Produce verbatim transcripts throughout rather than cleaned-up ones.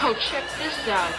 Yo, check this out.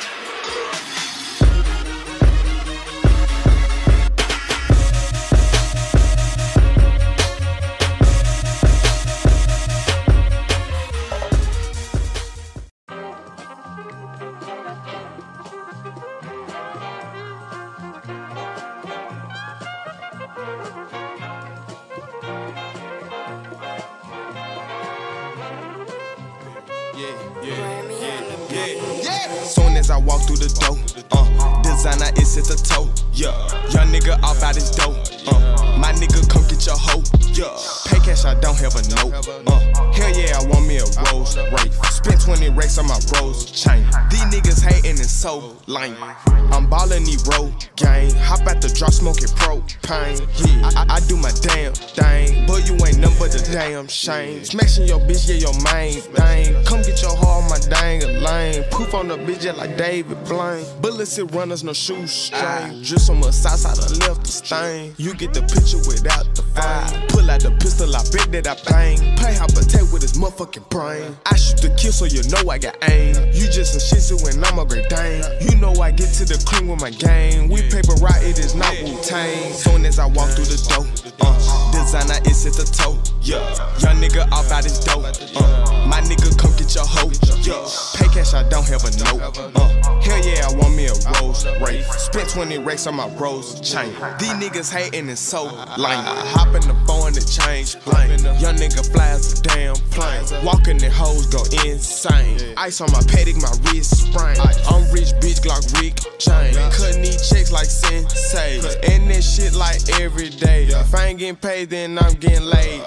Yeah, yeah, yeah, yeah, yeah. Soon as I walk through the door, uh, designer is at the toe. Yeah, young nigga off out his dough. Uh, my nigga come get your hoe. Yeah, pay cash, I don't have a note. Uh, hell yeah, I want me a Rolls Royce. Spent twenty racks on my Rolls chain. These niggas hating is so lame. I'm ballin' these road gang. Hop out the drop smoking propane. Yeah, I, I do my damn thing. But you ain't nothing but the damn shame. Smashing your bitch, yeah, your main thing. Come get your heart on my dang a lane. Poof on the bitch, yeah, like David Blaine. Bullets and runners, no shoestring. Just so much sauce, I done left the stain. You get the picture without the fame. Pull out the pistol, I bet that I bang. Play how protect with his motherfucking brain. I shoot the kill so you know I got aim. You just a shih tzu and I'm a Great Dane. You know I get to the clean with my game. We paper right, it is not Wu-Tang. Soon as I walk through the door, uh, designer is at the toe. Yeah, young nigga off out his dough. Uh, my nigga come get your hoe. Yeah, pay cash, I don't have a note. Uh, hell yeah, I want me a Rolls Royce. Spent twenty racks on my Rolls chain. These niggas hating is so lame. I hop in the phone to change lane. Young nigga flies a damn plane. Walking the hoes go insane. Ice on my paddock, my wrist sprain. I'm rich, bitch, Glock Rick chain. Cutting these checks like Sensei. And that shit like every day. If I ain't getting paid, then I'm getting laid.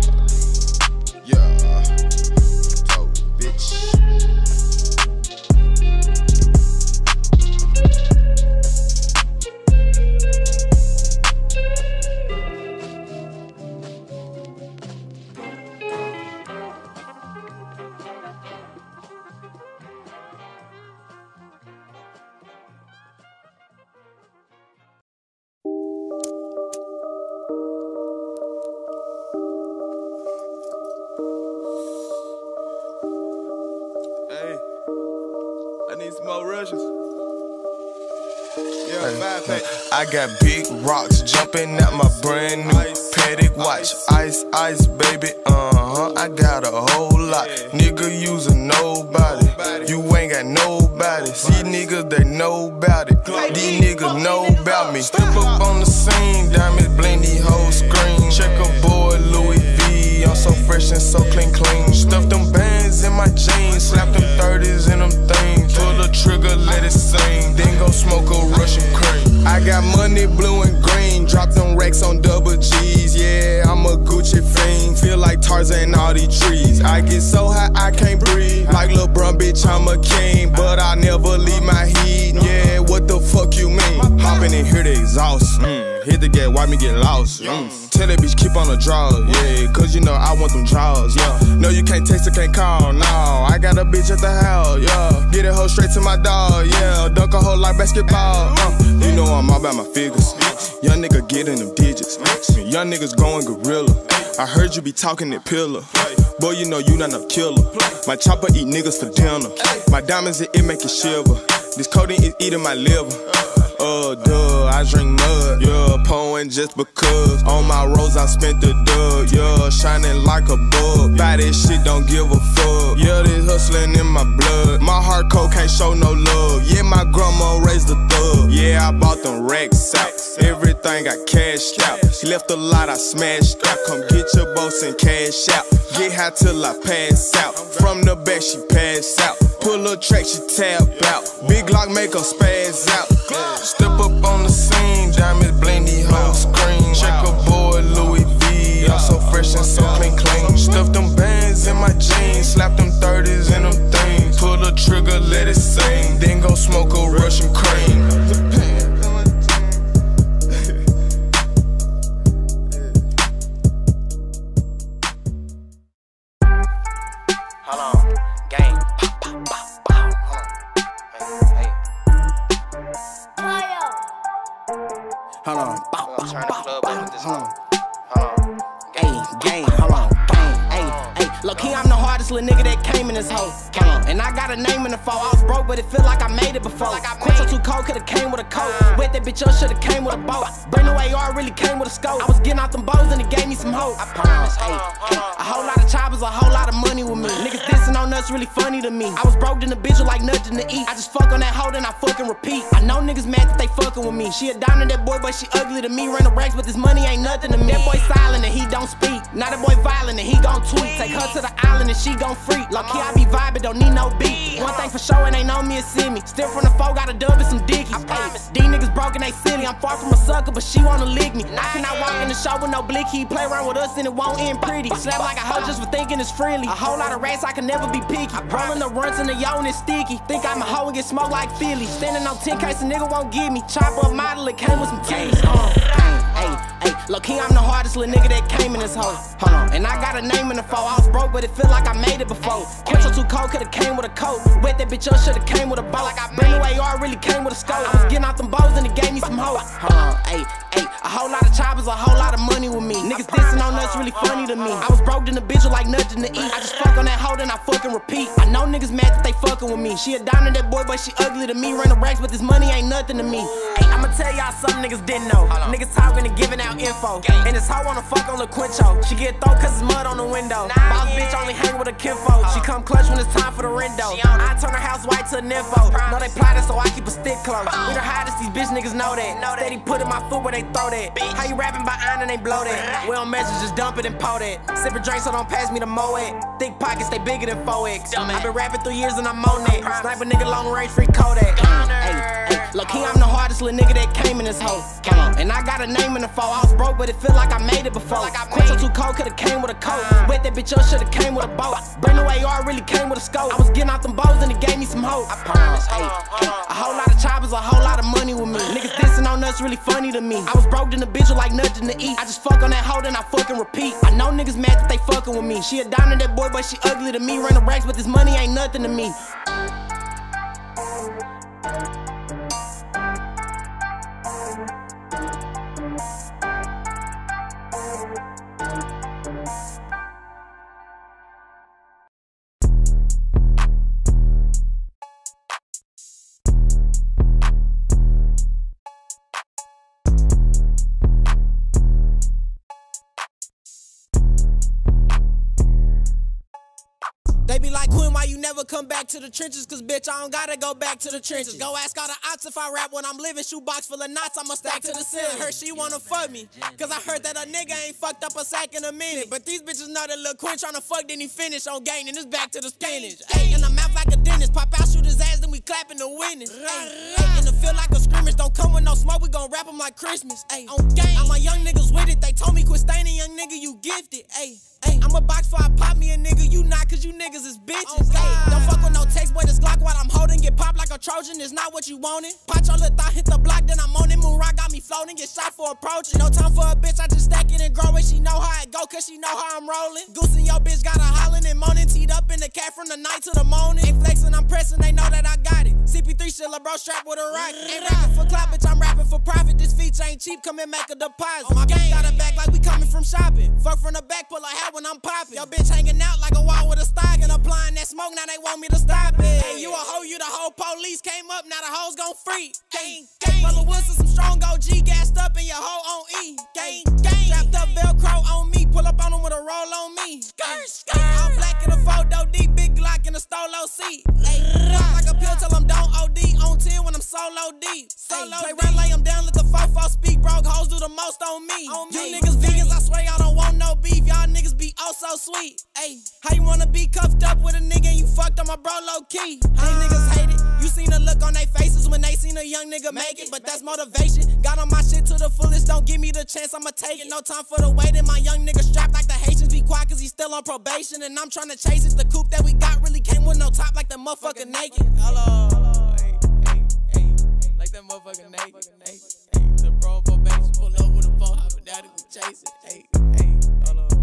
Yeah. Oh, bitch. I need some more rushes. Yeah, five pack. I got big rocks jumping at my brand new ice, Patek watch. Ice, ice, baby, uh-huh. I got a whole lot. Nigga using nobody. You ain't got nobody. See niggas, they know about it. These niggas know about me. Step up on the scene, diamonds blend these whole screen. Check a boy, Louis V. I'm so fresh and so clean, clean. Stuff them bands in my jeans. Slap them thirties in them things. Pull the trigger, let it sing. Then go smoke a Russian cream. I got money blue and green. Drop them racks on double G's. Yeah, I'm a Gucci fiend. Feel like Tarzan all these trees. I get so high I can't breathe. Like LeBron, bitch, I'm a king. But I never leave my heat. Yeah, what the fuck you mean? Hopping in here, the exhaust. Mm. Hit the gate, why me get lost? Mm. Tell that bitch keep on the draw. Yeah, cause you know I want them draws. Yeah, no, you can't text or can't call. No, I got a bitch at the house. Yeah, get a hoe straight to my dog. Yeah, dunk a hoe like basketball. Uh, you know I'm all about my figures. Young nigga getting them digits. Young niggas going gorilla. I heard you be talking that pillar. Boy, you know you not no killer. My chopper eat niggas for dinner. My diamonds, it, it make it shiver. This codeine is eating my liver. Uh, duh, I drink mud. Yeah, pouring just because. On my rose, I spent the dub. Yeah, shining like a bug. Buy this shit, don't give a fuck. Yeah, this hustling in my blood. My heart cold, can't show no love. Yeah, my grandma raised the thug. Yeah, I bought them racks out. Everything got cashed out. She left a lot, I smashed out. Come get your boss and cash out. Get high till I pass out. From the back, she pass out. Pull a track, she tap out. Big lock, make her spaz out. Step up on the scene, diamonds blend these whole screen. Check a boy, Louis V. I'm so fresh and so clean, clean. Stuff them bands in my jeans. Slap them thirties in them things. Pull the trigger, let it sing. Then go smoke a Russian cream. Hold on, gang. Pop, pop, pop, pop. Hold on. Hey, hey. Hold on. Bop, bop, turn the club up with this one. Hold on. Hey, gang, hold on. Gang, hey, hey. Look, he, I'm the hardest little nigga that came in this hoe. Uh, and I got a name in the fall. I was broke, but it feel like I made it before. Like Quinto too cold, could've came with a coat. Wet that bitch up, should've came with a boat. Brand new A R really came with a scope. I was getting out them bows and it gave me some hope. I promise, hey, hey, a whole lot of choppers, a whole lot of money with me. Niggas dissing on us really funny to me. I was broke in the bitch with like nothing to eat. I just fuck on that hoe, then I fucking repeat. I know niggas mad that they fucking with me. She a dime to that boy, but she ugly to me. Ran the racks, but this money ain't nothing to me. That boy silent and he don't speak. Now that boy violent and he gon' tweet. Take her to the island and she gon' freak. Low key I be vibing, don't need no beat. One thing for sure, it ain't on me, it's see me. Still from the foe, got a dub and some dickies. Ay, these niggas broke in they city. I'm far from a sucker, but she wanna lick me. I cannot walk in the show with no blick. He play around with us and it won't end pretty. Slap like a hoe just for thinking it's freely. A whole lot of rats, I can never be picky. Rolling the runs in the yo and it's sticky. Think I'm a hoe and get smoked like Philly. Standing on ten case, a nigga won't give me. Chop up model, it came with some titties. Uh, hey, hey, low key, I'm the hardest little nigga that came in this hoe. Hold on, and I got a name in the fall. I was broke, but it feel like I made it before. Quinto too cold, could've came with a coat. Wet that bitch up, should've came with a boat. Brand new A R really came with a scope. I was getting out them bows and it gave me some hope. Hold on, hey, hey, a whole lot of choppers, a whole lot of money with me. Niggas dissing on us really funny to me. I was broke in the bitch with like nothing to eat. I just fuck on that hoe, then I fucking repeat. I know niggas mad that they fucking with me. She a dime to that boy, but she ugly to me. Run the racks, but this money ain't nothing to me. Hey, I'ma tell y'all something niggas didn't know. Niggas talking and giving out info. And this hoe wanna fuck on Lil Quinto. She get throw cause it's mud on the window. Boss bitch only hang with a kinfolk. She come clutch when it's time for the rendo. I turn her house white to a nympho. Know they plotted, so I keep a stick close. We the hottest, these bitch niggas know that. Steady putting my foot where they throw that. How you rapping by iron and they blow that? We don't measure, just dump it and pour that. Sippin' drinks, so don't pass me the Moet. Thick pockets, they bigger than four X. I been rapping three years and I'm on that. Sniper nigga, long range, free Kodak. Hey, hey, low key, I'm the hardest little nigga that came in this hoe. And I got a name in the fall. I was broke, but it feel like I made it before. Quinto too cold, could've came with a coat. Wet that bitch up, should've came with a boat. Brand new A R really came with a scope. I was getting out them bows and it gave me some hope. I promise, hey, hey, a whole lot of choppers, a whole lot of money with me. Niggas dissing on us really funny to me. I was broke in the bitch with like nothing to eat. I just fuck on that hoe, then I fucking repeat. I know niggas mad that they fucking with me. She a dime to that boy, but she ugly to me. Run the racks, but this money ain't nothing to me. They be like, Quinn, why you never come back to the trenches? Cause bitch, I don't gotta go back to the trenches. Go ask all the ops if I rap when I'm living. Shoebox full of knots, I'ma stack to the ceiling. Heard she wanna fuck me, cause I heard that a nigga ain't fucked up a sack in a minute. But these bitches know that Lil Quinn tryna fuck, then he finish on gang, and it's back to the spinach. Ay, in the mouth like a dentist, pop out, shoot his ass, then we clapping the witness. Ay, in the field like a scrimmage, don't come with no smoke, we gon' rap them like Christmas. Ay, on gang, all my young niggas with it, they told me quit staining, young nigga, you gifted. Ay, ay, I'm a box for I pop me a nigga, you not, cause you niggas is bitches. Ay, don't fuck with no text, boy, this Glock what I'm holding, get popped like a Trojan, it's not what you wanted. Pot your little thought, hit the block, then I'm on it, moon rock got me floating, get shot for approaching. No time for a bitch, I just stack it and grow it, she know how it go, cause she know how I'm rolling. Goose and your bitch got her hollering and moaning, teed up in the cat from the night to the morning. Ain't flexing, I'm pressing, they know that I got it. C P three shit, bro, strapped with a rocket. Ain't rapping for clout, bitch, I'm rapping for profit. This feature ain't cheap, come and make a deposit. My gang got a bag like we coming from shopping. Fuck from the back, pull a hat when I'm popping. Your bitch hanging out like a wall with a stock and applying that smoke, now they want me to stop it. Hey, you a hoe, you the whole police came up, now the hoes gon' free. Gang, gang, Brother Wilson, some strong O G, gassed up and your hoe on E. Gang, gang, strapped up Velcro on me, pull up on them with a roll on me. Skirt, skirt, all black in a photo D, big Glock in a stolo seat. Hey, rock like a pill till I'm down O D, on ten when I'm solo deep. Solo hey, play run, lay them down, let the fofo speak, broke hoes do the most on me. On you me. Niggas vegans, I swear y'all don't want no beef, y'all niggas be oh so sweet. Hey, how you wanna be cuffed up with a nigga and you fucked on my bro low key? Hey, niggas hate it, you seen the look on they faces when they seen a young nigga make it, but that's motivation. Got on my shit to the fullest, don't give me the chance, I'ma take it. No time for the waiting, my young nigga strapped like the Haitians, be quiet cause he still on probation, and I'm tryna chase it. The coupe that we got really came with no top like the motherfucker naked. Hello, hello, hey, hey, hey, like that motherfucker naked. Hey, hey, the bro probation, pull up with a phone, hopping down and we chase it. Hey, hey, hello.